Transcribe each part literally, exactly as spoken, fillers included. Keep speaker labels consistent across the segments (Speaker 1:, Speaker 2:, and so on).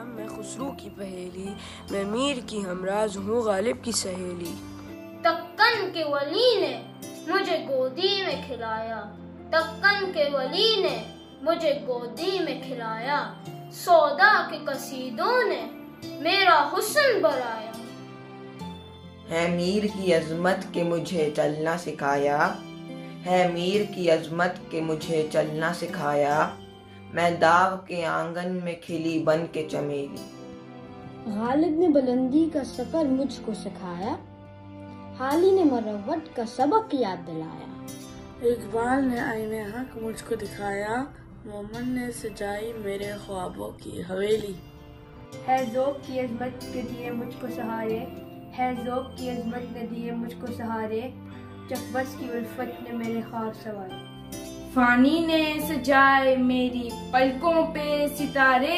Speaker 1: میں خسرو کی پہیلی، میں میر کی ہمراز ہوں غالب کی سہیلی۔
Speaker 2: دکن کے ولی نے مجھے گودی میں کھلایا، دکن کے ولی نے مجھے گودی میں کھلایا، سودا کے قصیدوں نے میرا حسن بڑھایا۔
Speaker 3: ہے میر کی عظمت کے مجھے چلنا سکھایا، ہے میر کی عظمت کے مجھے چلنا سکھایا، میں داغ کے آنگن میں کھلی بن کے چمیلی۔
Speaker 4: غالب نے بلندی کا سفر مجھ کو سکھایا، حالی نے مروت کا سبق یاد دلایا۔
Speaker 5: اقبال نے آئین حق مجھ کو دکھایا، مومن نے سجائی میرے خوابوں کی حویلی۔
Speaker 6: ہے ذوق کی عظمت کے دیے مجھ کو سہارے، ہے ذوق کی عظمت نے دیے مجھ کو سہارے، چکبس کی الفت نے میرے خواب سوارے۔
Speaker 7: فانی نے سجائے میری پلکوں پہ ستارے،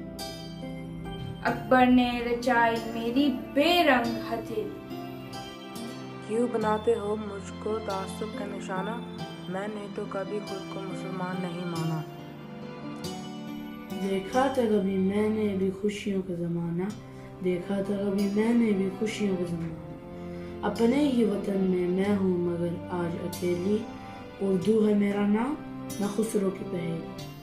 Speaker 7: اکبر نے رچائی میری بے رنگ ہتھیلی۔
Speaker 1: کیوں بناتے ہو مجھ کو تعصب کا نشانہ، میں نے تو کبھی خود کو مسلمان نہیں مانا۔
Speaker 5: دیکھا تھا کبھی میں نے بھی خوشیوں کا زمانہ، دیکھا تھا کبھی میں نے بھی خوشیوں کا زمانہ، اپنے ہی وطن میں میں ہوں مگر آج اکیلی، اردو ہے میرا نام، میں خسرو کی پہیلی۔